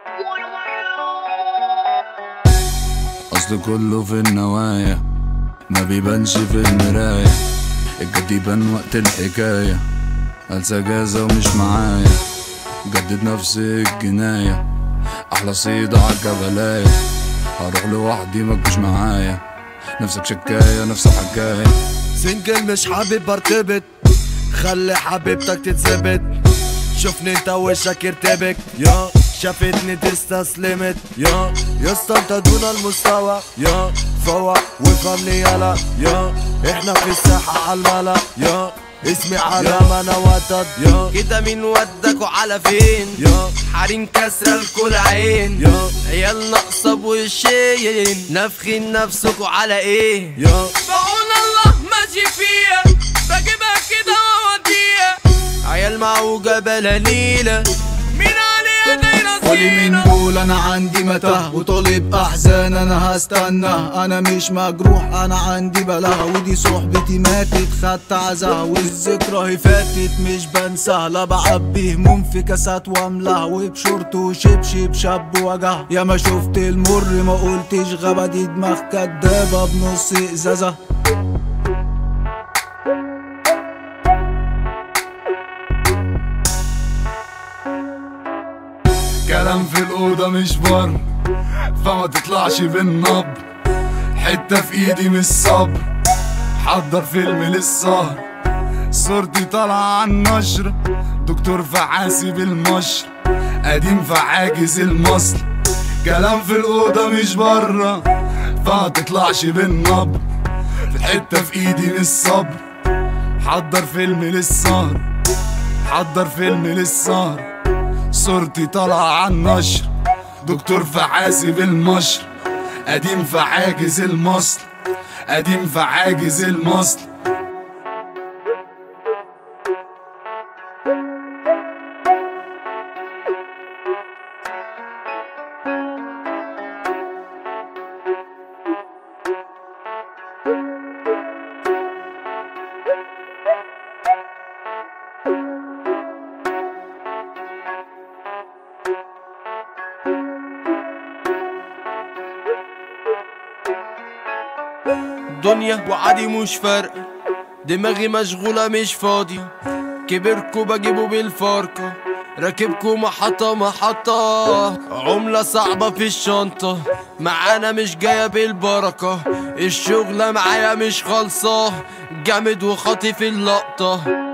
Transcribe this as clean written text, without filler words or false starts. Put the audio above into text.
أصل كله في النوايا ما بيبانش في المراية، الجد يبان وقت الحكاية، أنسى جازة ومش معايا، جدد نفس الجناية، أحلى صيدة عالجبلاية، هروح لوحدي متجوش معايا، نفسك شكاية نفس حكاية. سنجل مش حابب ارتبط، خلي حبيبتك تتثبت، شوفني انت وشك يرتبك، يا شافتني تستسلمت، يا اسطى انت دون المستوى، يا فوق وفهمني يلا، يا احنا في الساحة عالملا، يا اسمي علام انا وتد، يا كده مين ودك وعلى فين؟ يا حريم كسرة الكل عين، يا عيال ناقصة بوشين، نافخين نفسكوا على ايه؟ يا بعون الله ماشي فيها، بجيبها كده واوديها، عيال معوجة بلاليلة، مين عليها دايرة قولي من سينا؟ دول انا عندي متاهة وطالب احزان انا هستناه، انا مش مجروح انا عندي بلاها، ودي صحبتي ماتت خدت عزاها، والذكرى هي فاتت مش بنساها، لا بعبي هموم في كاسات واملاها، وبشورت وشبشب شاب وجعها، يا ما شفت المر ما قلتش غابة، دي دماغ كدابة بنص ازازة. كلام في الأوضة مش بر، فما تطلعش بالنبر، حتة في ايدي مش صبر، حضر فيلم للسهر، صورتي طالعة عالنشر، دكتور فعاسي بالمشر، قديم فعاجز المصل، كلام في الأوضة مش برا، فما تطلعش بالنبر، حتة في ايدي مش صبر، حضر فيلم للسهر، حضر فيلم للسهر، صورتي طالعة عالنشر، دكتور فعاسي بالمشر، قديم فعاجز المصل، قديم فعاجز المصل. دنيا وعادي مش فرق، دماغي مشغولة مش فاضي، كبركوا بجيبه بالفاركة، راكبكوا محطة محطة، عملة صعبة في الشنطة، معانا مش جاية بالبركة، الشغلة معايا مش خالصة، جامد وخاطي في اللقطة.